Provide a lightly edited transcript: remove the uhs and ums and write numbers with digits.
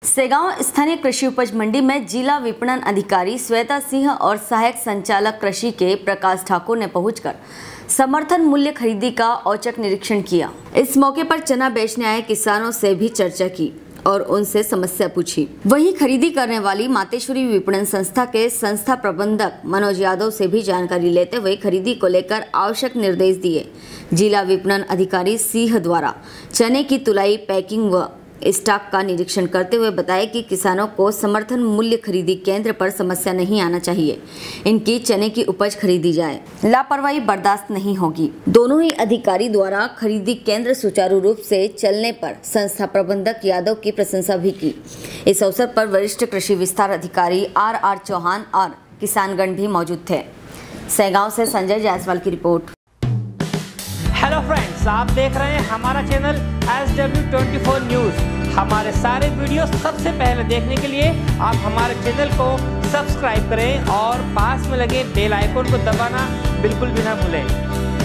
सेगांव स्थानीय कृषि उपज मंडी में जिला विपणन अधिकारी श्वेता सिंह और सहायक संचालक कृषि के प्रकाश ठाकुर ने पहुंचकर समर्थन मूल्य खरीदी का औचक निरीक्षण किया। इस मौके पर चना बेचने आए किसानों से भी चर्चा की और उनसे समस्या पूछी। वहीं खरीदी करने वाली मातेश्वरी विपणन संस्था के संस्था प्रबंधक मनोज यादव से भी जानकारी लेते हुए खरीदी को लेकर आवश्यक निर्देश दिए। जिला विपणन अधिकारी सिंह द्वारा चने की तुलाई, पैकिंग व स्टॉक का निरीक्षण करते हुए बताया कि किसानों को समर्थन मूल्य खरीदी केंद्र पर समस्या नहीं आना चाहिए। इनकी चने की उपज खरीदी जाए, लापरवाही बर्दाश्त नहीं होगी। दोनों ही अधिकारी द्वारा खरीदी केंद्र सुचारू रूप से चलने पर संस्था प्रबंधक यादव की प्रशंसा भी की। इस अवसर पर वरिष्ठ कृषि विस्तार अधिकारी आर चौहान और किसानगण भी मौजूद थे। सेगांव से संजय जायसवाल की रिपोर्ट। हेलो फ्रेंड्स, आप देख रहे हैं हमारा चैनल SW24 न्यूज़। हमारे सारे वीडियो सबसे पहले देखने के लिए आप हमारे चैनल को सब्सक्राइब करें और पास में लगे बेल आइकन को दबाना बिल्कुल भी ना भूलें।